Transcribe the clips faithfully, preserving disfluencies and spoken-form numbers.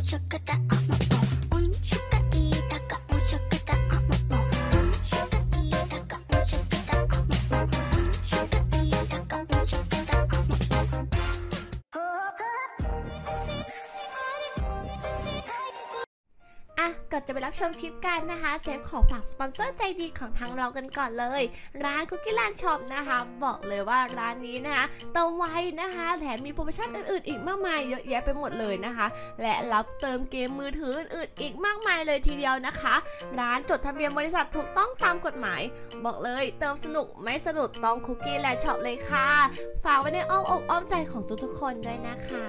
ก่อนจะไปรับชมคลิปกันนะคะเซฟขอฝากสปอนเซอร์ใจดีของทางเรากันก่อนเลยร้านคุกกี้แลนด์ช็อปนะคะบอกเลยว่าร้านนี้นะคะเติมไวนะคะแถมมีโปรโมชั่นอื่นๆอีกมากมายเยอะแยะไปหมดเลยนะคะและรับเติมเกมมือถืออื่นๆอีกมากมายเลยทีเดียวนะคะร้านจดทะเบียนบริษัทถูกต้องตามกฎหมายบอกเลยเติมสนุกไม่สนุกต้องคุกกี้แลนด์ช็อปเลยค่ะฝากไว้ในอ้อมอกอ้อมใจของทุกๆคนด้วยนะคะ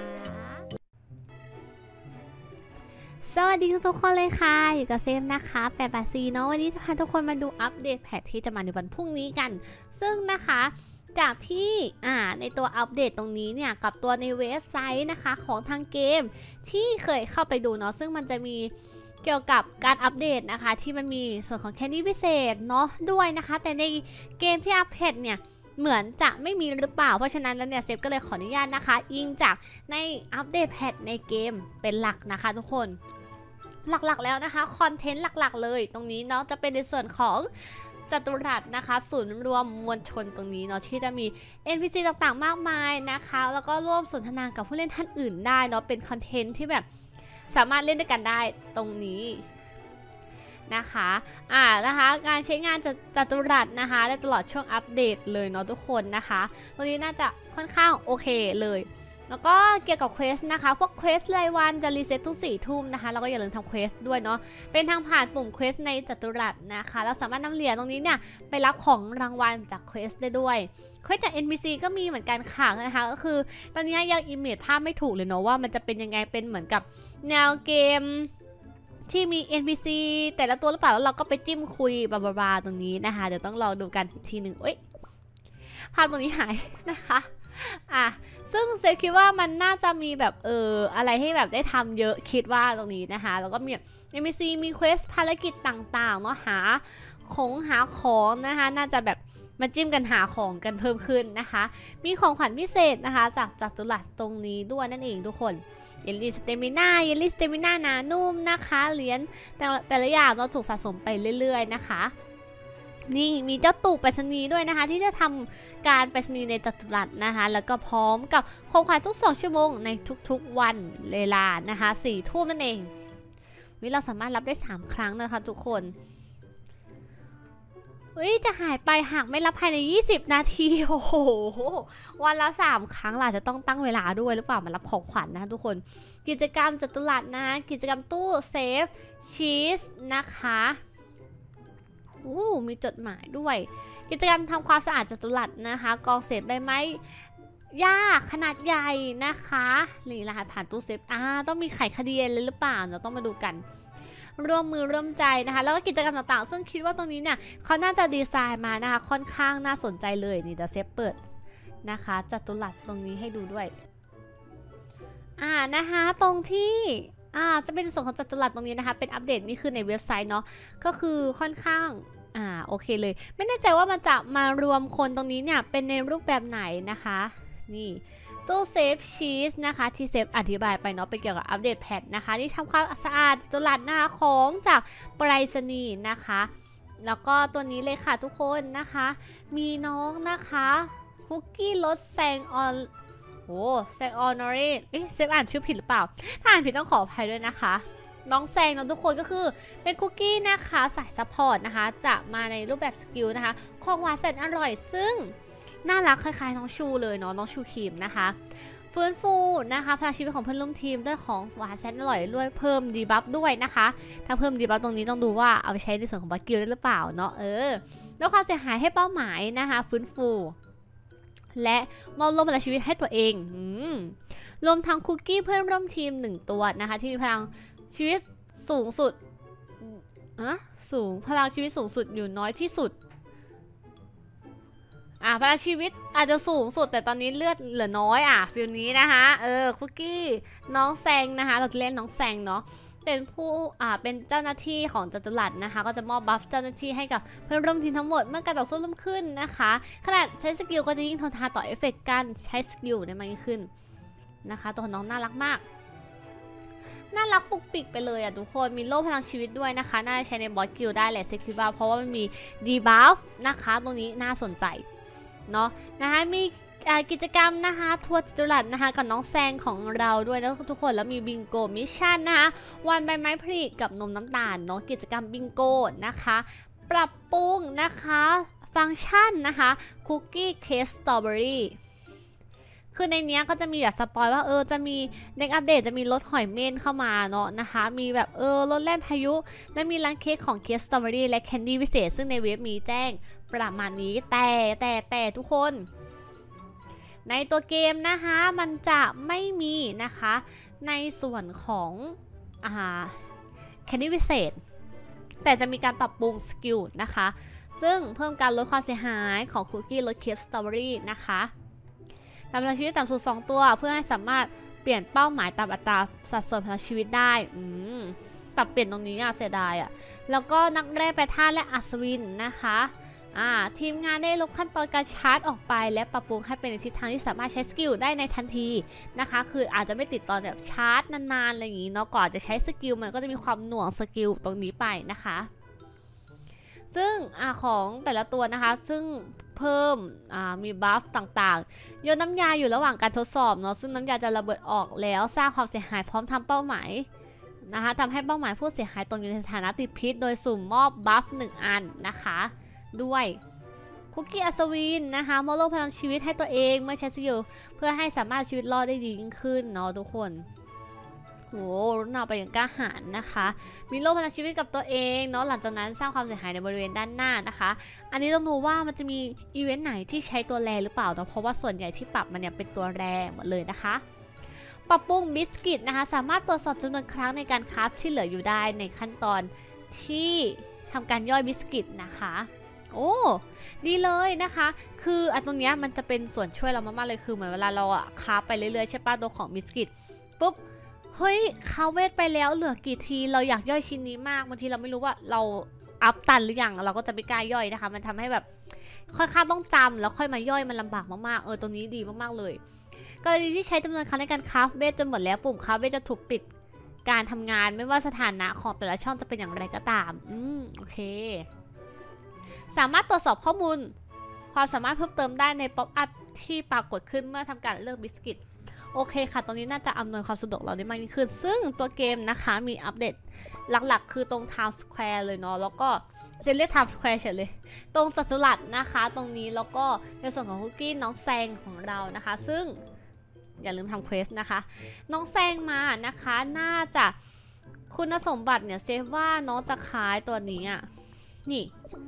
สวัสดีทุกคนเลยค่ะอยู่กับเซฟนะคะแปดแปดสี่เนาะวันนี้จะพาทุกคนมาดูอัปเดตแพทที่จะมาในวันพรุ่งนี้กันซึ่งนะคะจากที่อ่าในตัวอัปเดตตรงนี้เนี่ยกับตัวในเว็บไซต์นะคะของทางเกมที่เคยเข้าไปดูเนาะซึ่งมันจะมีเกี่ยวกับการอัปเดตนะคะที่มันมีส่วนของแคนดี้พิเศษเนาะด้วยนะคะแต่ในเกมที่อัปเดตเนี่ยเหมือนจะไม่มีหรือเปล่าเพราะฉะนั้นแล้วเนี่ยเซฟก็เลยขออนุญาตนะคะอิงจากในอัปเดตแพทในเกมเป็นหลักนะคะทุกคนหลักๆแล้วนะคะคอนเทนต์หลักๆเลยตรงนี้เนาะจะเป็นในส่วนของจัตุรัสนะคะศูนย์รวมมวลชนตรงนี้เนาะที่จะมี เอ็น พี ซี ต่างๆมากมายนะคะแล้วก็ร่วมสนทนากับผู้เล่นท่านอื่นได้เนาะเป็นคอนเทนต์ที่แบบสามารถเล่นด้วยกันได้ตรงนี้นะคะอ่านะคะการใช้งานจัตุรัสนะคะได้ตลอดช่วงอัปเดตเลยเนาะทุกคนนะคะตรงนี้น่าจะค่อนข้างโอเคเลยแล้วก็เกี่ยวกับเควสนะคะพวกเควสรายวันจะรีเซ็ตทุกสี่ทุ่มนะคะแล้วก็อย่าลืมทำเควสด้วยเนาะเป็นทางผ่านปุ่มเควสในจัตุรัสนะคะเราสามารถนำเหรียญตรงนี้เนี่ยไปรับของรางวัลจากเควสได้ด้วยเควสจาก เอ็น พี ซี ก็มีเหมือนกันค่ะนะคะก็คือตอนนี้ยังอิมเมจภาพไม่ถูกเลยเนาะว่ามันจะเป็นยังไงเป็นเหมือนกับแนวเกมที่มี เอ็น พี ซี แต่ละตัวหรือเปล่าแล้วเราก็ไปจิ้มคุยบลาๆตรงนี้นะคะเดี๋ยวต้องรอดูกันอีกทีหนึ่งเอ้ยภาพตรงนี้หายนะคะอ่ะซึ่งเซฟคิดว่ามันน่าจะมีแบบเอออะไรให้แบบได้ทำเยอะคิดว่าตรงนี้นะคะแล้วก็มี เอ็ม พี ซี มีเควสภารกิจต่างๆเนาะหาของหาของนะคะน่าจะแบบมาจิ้มกันหาของกันเพิ่มขึ้นนะคะมีของขวัญพิเศษนะคะจากจัตุรัสตรงนี้ด้วยนั่นเองทุกคนเยลลี่สเตมิน่าเยลลี่สเตมิน่าหนานุ่มนะคะเหรียญแต่แต่ละอย่างเราถูกสะสมไปเรื่อยๆนะคะนี่มีเจ้าตู่ไปรษณีย์ด้วยนะคะที่จะทำการไปรษณีย์ในจัตุรัสนะคะแล้วก็พร้อมกับของขวัญทุกสองชั่วโมงในทุกๆวันเวลานะคะสี่ทุ่มนั่นเองวิเราสามารถรับได้สามครั้งนะคะทุกคนเฮ้ยจะหายไปหากไม่รับภายในยี่สิบนาทีโอ้โหวันละสามครั้งล่ะจะต้องตั้งเวลาด้วยหรือเปล่ามารับของขวัญ นะคะทุกคนกิจกรรมจัตุรัสนะกิจกรรมตู้เซฟชีสนะคะอู้มีจดหมายด้วยกิจกรรมทำความสะอาดจัตุรัสนะคะกองเศษใบไม้หญ้าขนาดใหญ่นะคะนี่รหัสผ่านตู้เซฟอ่าต้องมีไขคดีเลยหรือเปล่าเราต้องมาดูกันร่วมมือร่วมใจนะคะแล้วก็กิจกรรมต่างๆซึ่งคิดว่าตรงนี้เนี่ยเขาน่าจะดีไซน์มานะคะค่อนข้างน่าสนใจเลยนี่เดี๋ยวเซฟเปิดนะคะจัตุรัสตรงนี้ให้ดูด้วยอ่านะคะตรงที่อ่าจะเป็นส่วนของจัตุรัสตรงนี้นะคะเป็นอัปเดตนี่คือในเว็บไซต์เนาะก็คือค่อนข้างอ่าโอเคเลยไม่แน่ใจว่ามันจะมารวมคนตรงนี้เนี่ยเป็นในรูปแบบไหนนะคะนี่ตู้เซฟชีสนะคะที่เซฟอธิบายไปเนาะไปเกี่ยวกับอัปเดตแพทนะคะที่ทำความสะอาดจัตุรัสนะคะของจากไปรษณีย์นะคะแล้วก็ตัวนี้เลยค่ะทุกคนนะคะมีน้องนะคะคุกกี้รสแซงออนโอ้แซงออนอรีเอ๊ะเซฟอ่านชื่อผิดหรือเปล่าถ้าอ่านผิดต้องขออภัยด้วยนะคะน้องแซงนะทุกคนก็คือเป็นคุกกี้นะคะสายซัพพอร์ตนะคะจะมาในรูปแบบสกิลนะคะของหวานแสนอร่อยซึ่งน่ารักคล้ายๆน้องชูเลยเนาะน้องชูครีมนะคะฟื้นฟูนะคะพลังชีวิตของเพื่อนร่วมทีมด้วยของหวานแสนอร่อยด้วยเพิ่มดีบัฟด้วยนะคะถ้าเพิ่มดีบัฟตรงนี้ต้องดูว่าเอาไปใช้ในส่วนของบัคกิลได้หรือเปล่าเนาะเออแล้วความเสียหายให้เป้าหมายนะคะฟื้นฟูและมอบลมพลังชีวิตให้ตัวเองอืมรวมทั้งคุกกี้เพื่อนร่วมทีมหนึ่งตัวนะคะที่มีพลังชีวิตสูงสุดอะสูงพลังชีวิตสูงสุดอยู่น้อยที่สุดอ่ะพลังชีวิตอาจจะสูงสุดแต่ตอนนี้เลือดเหลือน้อยอ่ะฟิลนี้นะคะเออคุกกี้น้องแซงนะคะเราจะเล่นน้องแซงเนาะเป็นผู้อ่าเป็นเจ้าหน้าที่ของจัตุรัสนะคะก็จะมอบบัฟเจ้าหน้าที่ให้กับเพื่อนร่วมทีมทั้งหมดเมื่อการต่อสู้เริ่มขึ้นนะคะขนาดใช้สกิลก็จะยิ่งทนทานต่อเอฟเฟกต์การใช้สกิลได้มากยิ่งขึ้นนะคะตัวน้องน่ารักมากน่ารักปุกปิกไปเลยอ่ะทุกคนมีโล่พลังชีวิตด้วยนะคะน่าจะใช้ในบอสกิลได้แหละเซคิบาเพราะว่ามันมีดีบัฟนะคะตรงนี้น่าสนใจเนาะนะคะมีกิจกรรมนะคะทัวร์จตุรัสนะคะกับน้องแซงของเราด้วยนะทุกคนแล้วมีบิงโกมิชชั่นนะคะวันใบไม้ผลิกับนมน้ำตาลเนาะกิจกรรมบิงโกนะคะปรับปรุงนะคะฟังก์ชันนะคะคุกกี้เค้กสตรอเบอรี่คือในนี้ก็จะมีแบบสปอยว่าเออจะมีในอัปเดตจะมีรถหอยเม่นเข้ามาเนาะนะคะมีแบบเออรถแล่นพายุและมีร้านเค้กของเค้กสตรอเบอรี่และแคนดี้วิเศษซึ่งในเว็บมีแจ้งประมาณนี้แต่แต่แต่ทุกคนในตัวเกมนะคะมันจะไม่มีนะคะในส่วนของอ่าแคนดี้วิเศษแต่จะมีการปรับปรุงสกิลนะคะซึ่งเพิ่มการลดความเสียหายของคุกกี้รสเค้กสตรอเบอรี่นะคะตามพลังชีวิตต่ำสุดสองตัวเพื่อให้สามารถเปลี่ยนเป้าหมายตามอัตราสัดส่วนพลังชีวิตได้อืมปรับเปลี่ยนตรงนี้อ่ะเสียดายอ่ะแล้วก็นักแร่แปรธาตุและอัศวินนะคะอ่าทีมงานได้ลดขั้นตอนการชาร์จออกไปและปรับปรุงให้เป็นในทิศทางที่สามารถใช้สกิลได้ในทันทีนะคะคืออาจจะไม่ติดตอนแบบชาร์จนานๆอะไรอย่างนี้เนาะก่อนจะใช้สกิลมันก็จะมีความหน่วงสกิลตรงนี้ไปนะคะซึ่งอของแต่ละตัวนะคะซึ่งเพิ่มมีบัฟต่างๆโยนน้ำยาอยู่ระหว่างการทดสอบเนาะซึ่งน้ำยาจะระเบิดออกแล้วสร้างความเสียหายพร้อมทำเป้าหมายนะคะทำให้เป้าหมายผู้เสียหายตกอยู่ในสถานะติดพิษโดยสุ่มมอบบัฟหนึ่งอันนะคะด้วยคุกกี้อัศวินนะคะมอบโลกพลังชีวิตให้ตัวเองเมื่อใช้สกิลเพื่อให้สามารถชีวิตรอดได้ดียิ่งขึ้นเนาะทุกคนโอ้รุ่นเอาไปอย่างกล้าหาญนะคะมีโล่พลังชีวิตกับตัวเองเนาะหลังจากนั้นสร้างความเสียหายในบริเวณด้านหน้านะคะอันนี้ต้องดูว่ามันจะมีอีเวนต์ไหนที่ใช้ตัวแรหรือเปล่าเนาะเพราะว่าส่วนใหญ่ที่ปรับมันเนี่ยเป็นตัวแรหมดเลยนะคะปรับปรุงบิสกิตนะคะสามารถตรวจสอบจำนวนครั้งในการคราฟที่เหลืออยู่ได้ในขั้นตอนที่ทำการย่อยบิสกิตนะคะโอ้ดีเลยนะคะคืออันตรงนี้มันจะเป็นส่วนช่วยเรามากๆเลยคือเหมือนเวลาเราอะคราฟไปเรื่อยๆใช่ป่ะตัวของบิสกิตปุ๊บเฮ้ยคาเวทไปแล้วเหลือกี่ทีเราอยากย่อยชิ้นนี้มากบางทีเราไม่รู้ว่าเราอัพตันหรือยังเราก็จะไม่กล้าย่อยนะคะมันทำให้แบบค่อนข้างต้องจำแล้วค่อยมาย่อยมันลำบากมากๆเออตรงนี้ดีมากๆเลยกรณีที่ใช้จำนวนครั้งในการคราฟเวทจนหมดแล้วปุ่มคราฟเวทจะถูกปิดการทำงานไม่ว่าสถานะของแต่ละช่องจะเป็นอย่างไรก็ตามอืมโอเคสามารถตรวจสอบข้อมูลความสามารถเพิ่มเติมได้ในป๊อปอัพที่ปรากฏขึ้นเมื่อทำการเลือกบิสกิตโอเคค่ะตรงนี้น่าจะอำนวยความสะดวกเราได้มากยิ่งขึ้นซึ่งตัวเกมนะคะมีอัปเดตหลักๆคือตรง Town Square เลยเนาะแล้วก็เซเรีย Town Square เฉยเลยตรงจัตุรัสนะคะตรงนี้แล้วก็ในส่วนของคุกกี้น้องแซงของเรานะคะซึ่งอย่าลืมทำเควสนะคะน้องแซงมานะคะน่าจะคุณสมบัติเนี่ยเซฟว่าน้องจะคล้ายตัวนี้อ่ะนี่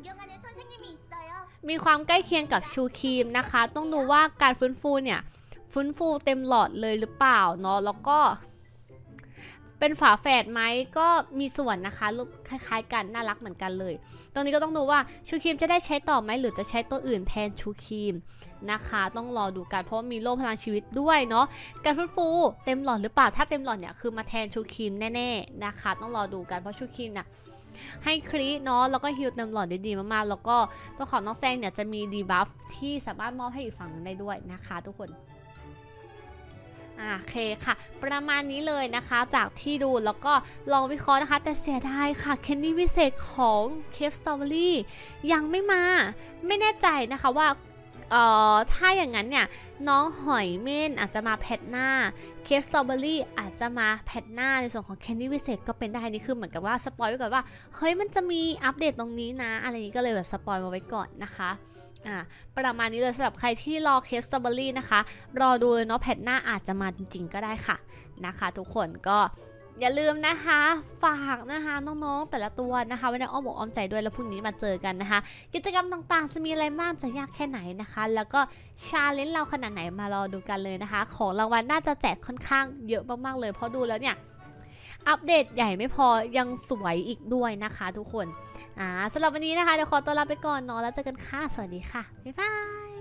มีความใกล้เคียงกับชูครีมนะคะต้องดูว่าการฟื้นฟูเนี่ยฟื้นฟูเต็มหลอดเลยหรือเปล่าเนาะแล้วก็เป็นฝาแฝดไหมก็มีส่วนนะคะรูปคล้ายๆกันน่ารักเหมือนกันเลยตรงนี้ก็ต้องดูว่าชูครีมจะได้ใช้ต่อไหมหรือจะใช้ตัวอื่นแทนชูครีมนะคะต้องรอดูกันเพราะมีโล่พลังชีวิตด้วยเนาะการฟื้นฟูเต็มหลอดหรือเปล่าถ้าเต็มหลอดเนี่ยคือมาแทนชูครีมแน่ๆนะคะต้องรอดูกันเพราะชูครีมเนี่ยให้ครีเนาะแล้วก็ฮิลเต็มหลอดได้ดีมากๆแล้วก็ตัวของน้องแซงเนี่ยจะมีดีบัฟที่สามารถมอบให้อีกฝั่งนึงได้ด้วยนะคะทุกคนโอเคค่ะประมาณนี้เลยนะคะจากที่ดูแล้วก็ลองวิเคราะห์นะคะแต่เสียดายค่ะแคนดี้วิเศษของเคฟสตรอเบอรี่ยังไม่มาไม่แน่ใจนะคะว่าเอ่อถ้าอย่างนั้นเนี่ยน้องหอยเม่นอาจจะมาแพทหน้าเคฟสตรอเบอรี่อาจจะมาแพทหน้าในส่วนของแคนดี้วิเศษก็เป็นได้นี่คือเหมือนกับว่าสปอยไว้ก่อนว่าเฮ้ยมันจะมีอัปเดตตรงนี้นะอะไรนี้ก็เลยแบบสปอยมาไว้ก่อนนะคะอ่าประมาณนี้เลยสำหรับใครที่รอเคฟสตรอเบอรี่นะคะรอดูเลยเนาะแพทหน้าอาจจะมาจริงๆก็ได้ค่ะนะคะทุกคนก็อย่าลืมนะคะฝากนะคะน้องๆแต่ละตัวนะคะไว้ในอ้อมอกอ้อมใจด้วยแล้วพรุ่งนี้มาเจอกันนะคะกิจกรรมต่างๆจะมีอะไรบ้างจะยากแค่ไหนนะคะแล้วก็ชาเลนจ์เราขนาดไหนมารอดูกันเลยนะคะของรางวัลน่าจะแจกค่อนข้างเยอะมากๆเลยเพราะดูแล้วเนี่ยอัปเดตใหญ่ไม่พอยังสวยอีกด้วยนะคะทุกคนอ่าสำหรับวันนี้นะคะเดี๋ยวขอตัวลาไปก่อนเนาะแล้วเจอกันค่ะสวัสดีค่ะบ๊ายบาย